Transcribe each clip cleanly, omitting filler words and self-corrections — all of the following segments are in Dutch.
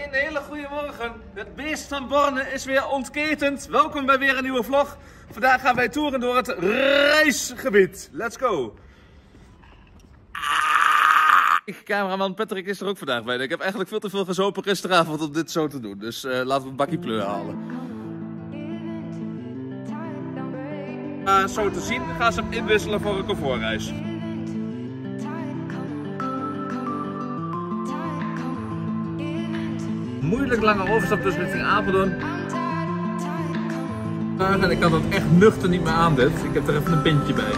Een hele goede morgen. Het beest van Borne is weer ontketend. Welkom bij weer een nieuwe vlog. Vandaag gaan wij toeren door het reisgebied. Let's go. Cameraman Patrick is er ook vandaag bij. Ik heb eigenlijk veel te veel gezopen gisteravond om dit zo te doen. Dus laten we een bakkie pleur halen. Zo te zien gaan ze hem inwisselen voor een comfortreis. Moeilijk lange overstap dus richting Apeldoorn. En ik kan dat echt nuchter niet meer aan dit. Ik heb er even een pintje bij.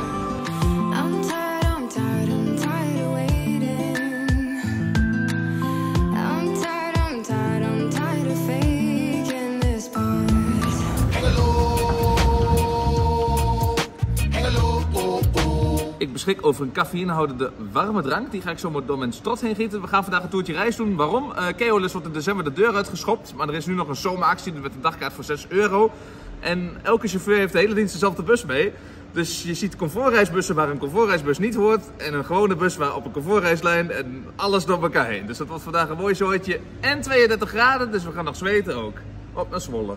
Ik beschik over een cafeïnehoudende warme drank. Die ga ik zo door mijn strot heen gieten. We gaan vandaag een toertje reis doen. Waarom? Keolis wordt in december de deur uitgeschopt. Maar er is nu nog een zomeractie met een dagkaart voor €6. En elke chauffeur heeft de hele dienst dezelfde bus mee. Dus je ziet comfortreisbussen waar een comfortreisbus niet hoort. En een gewone bus waar op een comfortreislijn. En alles door elkaar heen. Dus dat wordt vandaag een mooi zooitje. En 32 graden. Dus we gaan nog zweten ook. Op naar Zwolle.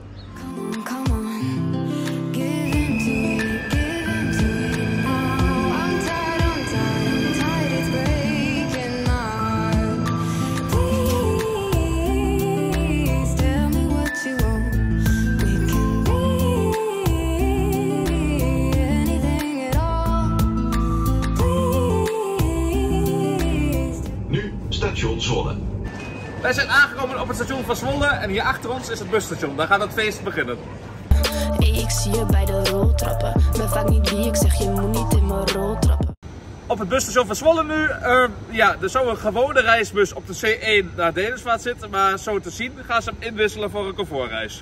Station Zwolle. Wij zijn aangekomen op het station van Zwolle en hier achter ons is het busstation. Daar gaat het feest beginnen. Ik zie je bij de roltrappen. Ben vaak niet wie ik zeg, je moet niet in mijn rol trappen. Op het busstation van Zwolle nu. Ja, er zou een gewone reisbus op de C1 naar Denersvaart zitten. Maar zo te zien gaan ze hem inwisselen voor een comfortreis.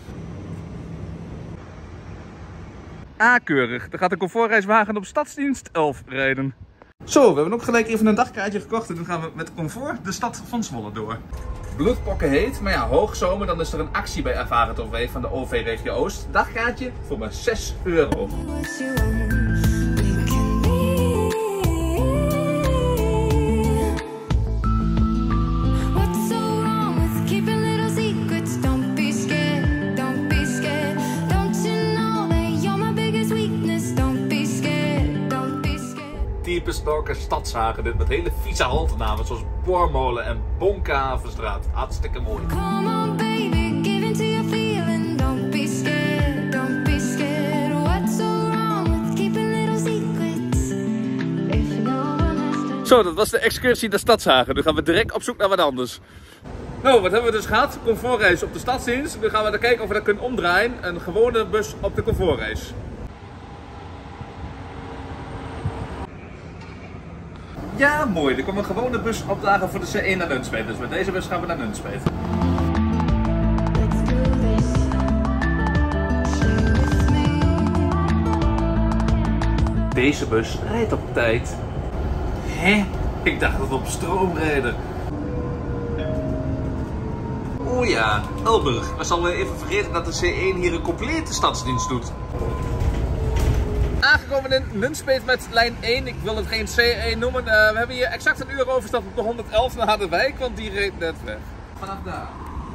Keurig. Er gaat een comfortreiswagen op Stadsdienst 11 rijden. Zo, we hebben ook gelijk even een dagkaartje gekocht en nu gaan we met comfort de stad van Zwolle door. Bloedpokken heet, maar ja, hoogzomer, dan is er een actie bij Ervarend OV van de OV-regio Oost. Dagkaartje voor maar €6. Type stalker Stadshagen, dit met hele vieze haltenamen zoals Boormolen en Bonkhavenstraat. Hartstikke mooi. Zo, dat was de excursie naar Stadshagen. Nu gaan we direct op zoek naar wat anders. Nou, wat hebben we dus gehad? Comfortreis op de Stadsdienst. Nu gaan we er kijken of we dat kunnen omdraaien. Een gewone bus op de comfortreis. Ja, mooi. Er komt een gewone bus opdagen voor de C1 naar Nunspeet. Dus met deze bus gaan we naar Nunspeet. Deze bus rijdt op tijd. Hè? Ik dacht dat we op stroom rijden. Oh ja, Elburg. We zullen even vergeten dat de C1 hier een complete stadsdienst doet. Aangekomen in Nunspeet met lijn 1. Ik wil het geen C1 noemen. We hebben hier exact een uur overstap op de 111 naar Harderwijk, want die reed net weg. Vanaf daar.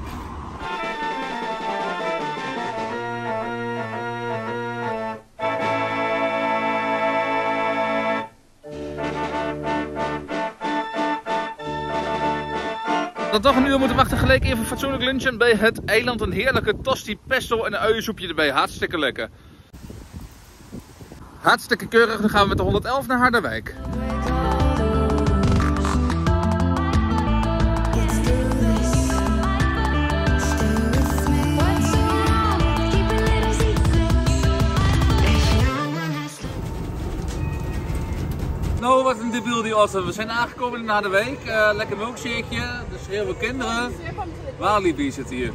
Dan toch een uur moeten wachten, gelijk even fatsoenlijk lunchen bij het eiland. Een heerlijke tosti, pesto en een uiensoepje erbij. Hartstikke lekker. Hartstikke keurig, dan gaan we met de 111 naar Harderwijk. Nou, wat een debiel die auto. We zijn aangekomen in Harderwijk. Lekker milkshakeje, dus heel veel kinderen. Walibi zit hier.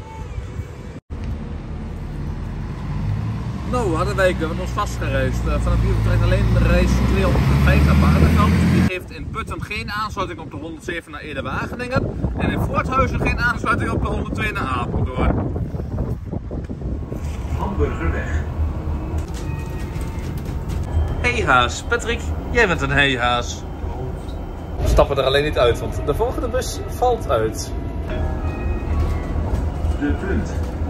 Nou, Harderwijk, we hebben ons vastgereisd. Vanaf hier vertrekt alleen de reis 205 naar Paardenkamp. Die geeft in Putten geen aansluiting op de 107 naar Ede-Wageningen. En in Voorthuizen geen aansluiting op de 102 naar Apeldoorn. Hamburgerweg. Heehaas, Patrick, jij bent een heehaas. We stappen er alleen niet uit, want de volgende bus valt uit. De Punt.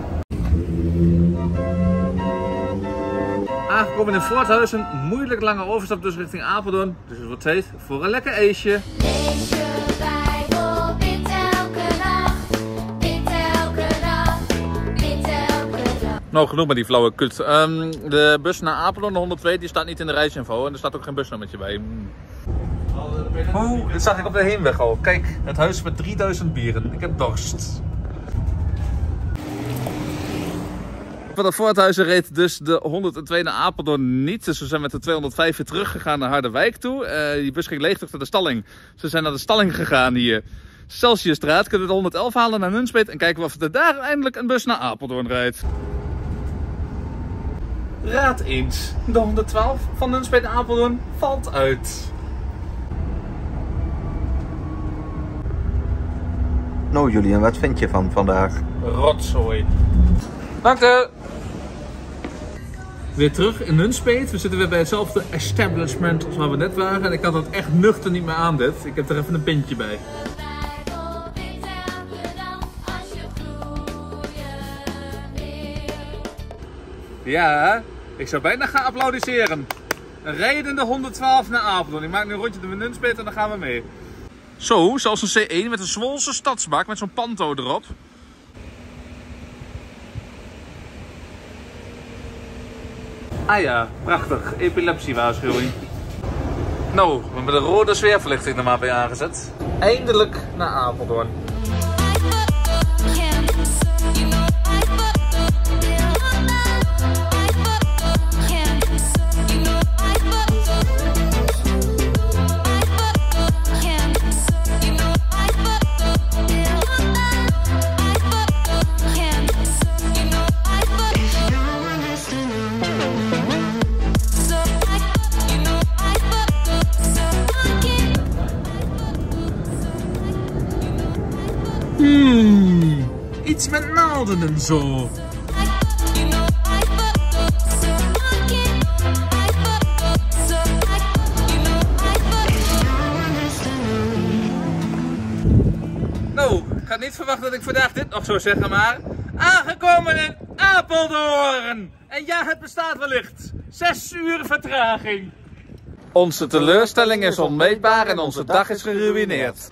Aangekomen in Voorthuizen, moeilijk lange overstap dus richting Apeldoorn. Dus het wordt tijd voor een lekker ijsje. Lees je Bijbel, bid elke nacht, bid elke dag, bid elke dag. Nou, genoeg met die flauwe kut. De bus naar Apeldoorn, de 102, die staat niet in de reisinfo en er staat ook geen busnummertje bij. Dit zag ik op de heenweg al. Kijk, het huis met 3000 bieren. Ik heb dorst. Van het Voorthuizen reed dus de 102 naar Apeldoorn niet. Dus we zijn met de 205 weer teruggegaan naar Harderwijk toe. Die bus ging leeg terug naar de stalling. Ze zijn naar de stalling gegaan hier. Celsiusstraat. Kunnen we de 111 halen naar Nunspeet en kijken of er daar eindelijk een bus naar Apeldoorn rijdt. Raad eens. De 112 van Nunspeet naar Apeldoorn valt uit. Nou Julian, wat vind je van vandaag? Rotzooi. Dank u. Weer terug in Nunspeet. We zitten weer bij hetzelfde establishment als waar we net waren. En ik had het echt nuchter niet meer aan dit. Ik heb er even een pintje bij. Bijbel, bid elke dag, als je groeien wil. Ja, ik zou bijna gaan applaudisseren. Een rijdende 112 naar Apeldoorn. Ik maak nu een rondje door Nunspeet en dan gaan we mee. Zo, zelfs een C1 met een Zwolse stadsbak met zo'n panto erop. Ah ja, prachtig. Epilepsiewaarschuwing. Nou, we hebben de rode sfeerverlichting er maar bij aangezet. Eindelijk naar Apeldoorn. Iets met naalden en zo. Nou, ik had niet verwacht dat ik vandaag dit nog zou zeggen, maar... Aangekomen in Apeldoorn! En ja, het bestaat wellicht. 6 uur vertraging. Onze teleurstelling is onmeetbaar en onze dag is geruïneerd.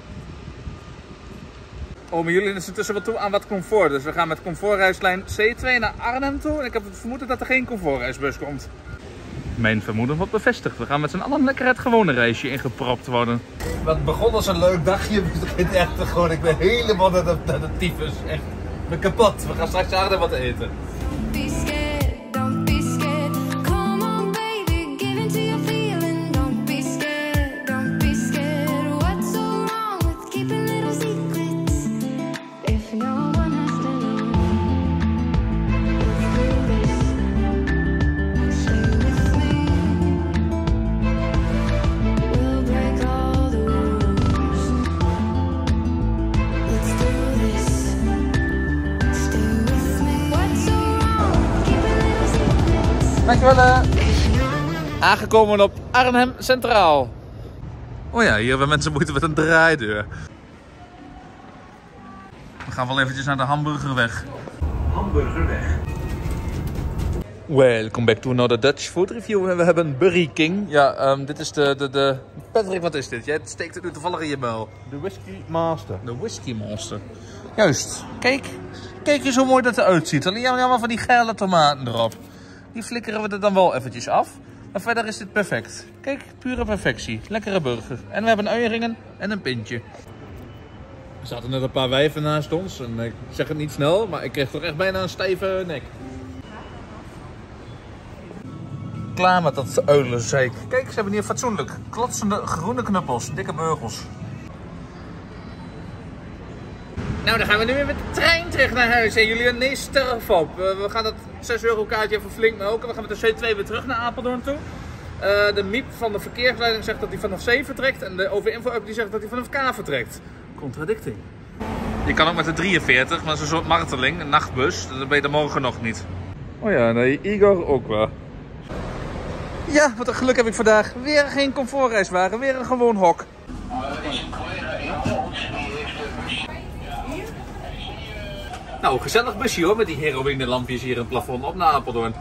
Oh, maar jullie is intussen wel toe aan wat comfort. Dus we gaan met comfortreislijn C2 naar Arnhem toe. En ik heb het vermoeden dat er geen comfortreisbus komt. Mijn vermoeden wordt bevestigd. We gaan met z'n allen lekker het gewone reisje ingepropt worden. Wat begon als een leuk dagje, begint echt gewoon, ik ben helemaal naar de tyfus. Echt, ik ben kapot. We gaan straks Arnhem wat eten. Be scared, don't be scared. Come on baby, give in to your feeling. Don't be scared, don't be scared. What's so wrong with keeping little secrets? If no one has to know. Let's do this. Stay with me. We'll break all the rules. Let's do this. Stay with me. What's so wrong? Keeping little secrets. Dankjewel. Aangekomen op Arnhem Centraal. Oh ja, hier hebben mensen moeite met een draaideur. We gaan wel eventjes naar de Hamburgerweg. Hamburgerweg. Welcome back to another Dutch food review. We hebben Burger King. Ja, dit is de... Patrick, wat is dit? Jij steekt het nu toevallig in je muil. De Whisky Master. De Whisky Monster. Juist. Kijk. Kijk eens hoe mooi dat eruit ziet. Alleen jammer van die gele tomaten erop. Die flikkeren we er dan wel eventjes af. Maar verder is dit perfect. Kijk, pure perfectie. Lekkere burger. En we hebben uieringen en een pintje. Er zaten net een paar wijven naast ons. En ik zeg het niet snel, maar ik kreeg toch echt bijna een stijve nek. Klaar met dat uilenzeik. Kijk, ze hebben hier fatsoenlijk. Klotsende groene knuppels. Dikke beugels. Nou, dan gaan we nu weer met de trein terug naar huis. En jullie, nee, sterf op. We gaan dat 6 euro kaartje even flink melken. We gaan met de C2 weer terug naar Apeldoorn toe. De MIEP van de verkeersleiding zegt dat hij vanaf C vertrekt. En de OV-info-app die zegt dat hij vanaf K vertrekt. Contradicting. Je kan ook met de 43, maar dat is een soort marteling. Een nachtbus. Dat ben je er morgen nog niet. Oh ja, nee, Igor ook wel. Ja, wat een geluk heb ik vandaag. Weer geen comfortreiswagen, weer een gewoon hok. Nou, gezellig busje hoor, met die heroïne lampjes hier in het plafond op naar Apeldoorn.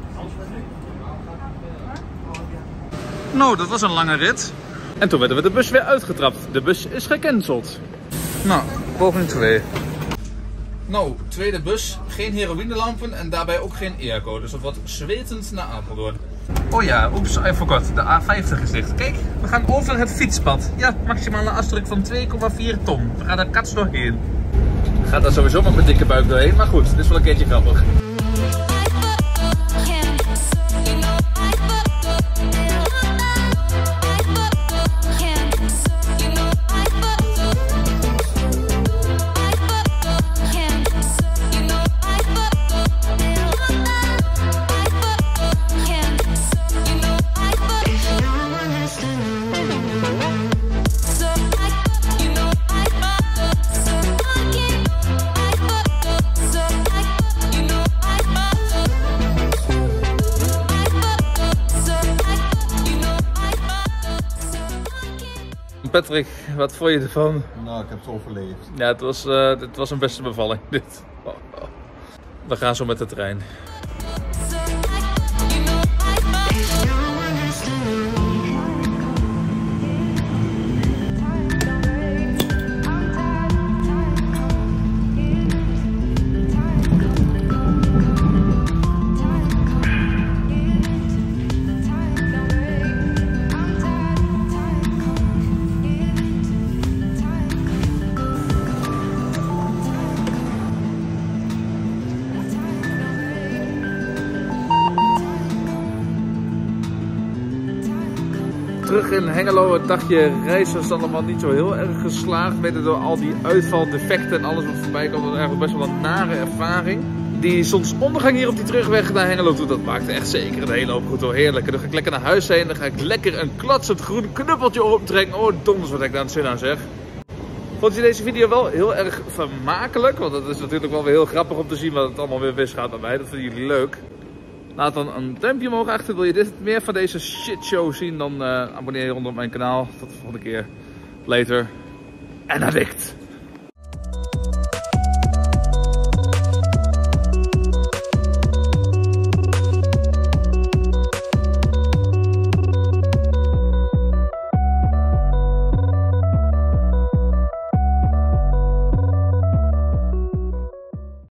Nou, dat was een lange rit. En toen werden we de bus weer uitgetrapt. De bus is gecanceld. Nou, poging 2. Nou, tweede bus. Geen heroïnelampen en daarbij ook geen airco. Dus dat wordt zwetend naar Apeldoorn. Oh ja, oeps, I forgot. De A50 is dicht. Kijk, we gaan over het fietspad. Ja, maximale afdruk van 2,4 ton. We gaan er kats doorheen. Gaat daar sowieso met mijn dikke buik doorheen, maar goed, dit is wel een keertje grappig. Patrick, wat vond je ervan? Nou, ik heb het overleefd. Ja, het was een beste bevalling dit. Oh, oh. We gaan zo met de trein. Terug in Hengelo, het dagje reis was allemaal niet zo heel erg geslaagd. Mede door al die uitvaldefecten en alles wat voorbij komt. Dat was eigenlijk best wel een nare ervaring. Die zonsondergang hier op die terugweg naar Hengelo toe, dat maakte echt zeker een hele hoop goed hoor. Heerlijk. Dan ga ik lekker naar huis heen. Dan ga ik lekker een klatsend groen knuppeltje optrekken. Oh donders wat ik daar aan het zin aan zeg. Vond je deze video wel heel erg vermakelijk? Want het is natuurlijk wel weer heel grappig om te zien wat het allemaal weer misgaat bij mij. Dat vinden jullie leuk. Laat dan een duimpje omhoog achter. Wil je dit meer van deze shitshow zien? Dan abonneer je op mijn kanaal. Tot de volgende keer. Later. En addict.